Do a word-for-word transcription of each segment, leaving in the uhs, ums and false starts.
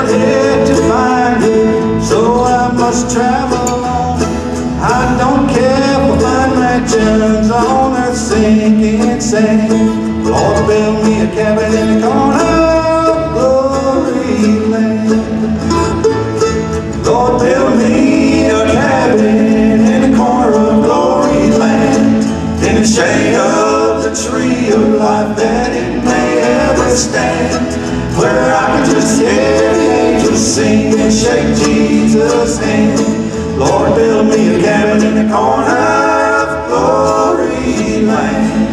sailed here to find you, so I must travel on. I don't care for fine mansions on earth's sinking sand. Lord, build me a cabin in the corner of Gloryland. Lord, build me a cabin in the corner of Gloryland, in the shade of the tree of life that it may ever stand, where I can just hear the angels sing and shake Jesus' hand. Lord, build me a cabin in the corner of Gloryland.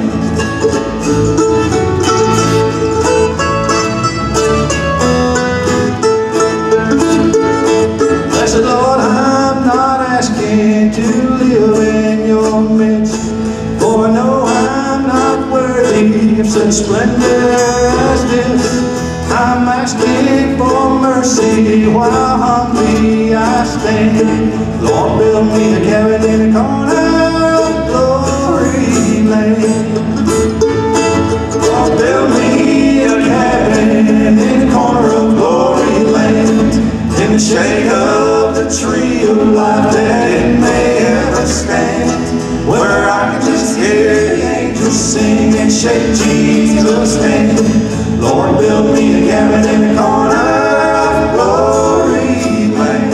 Blessed Lord, I'm not asking to live in your midst, for I know I'm not worthy of such splendor as this. I'm asking for mercy while humbly I stand. Lord, build me a cabin in the corner of Gloryland. Lord, build me a cabin in the corner of Gloryland, in the shade of the tree of life that it may ever stand, where I can just hear the angels sing and shake Jesus' hand. Lord, build me a cabin in the corner of Gloryland.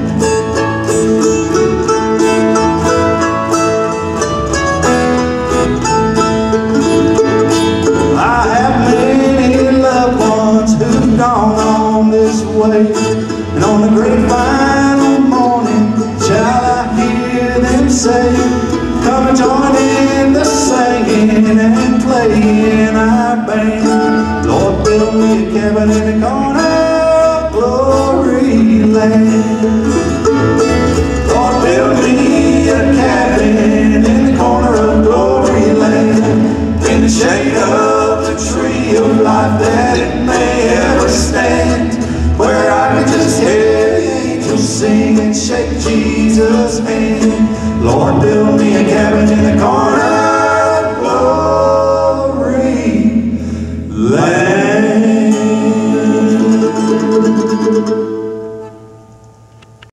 I have many loved ones who've gone on this way, and on the great final morning shall I hear them say, come and join in the singing and playing our band. Lord, build me a cabin in the corner of Gloryland. Lord, build me a cabin in the corner of Gloryland, in the shade of the tree of life that it may ever stand, where I can just hear the angels sing and shake Jesus' hand. Lord, build me a cabin in the corner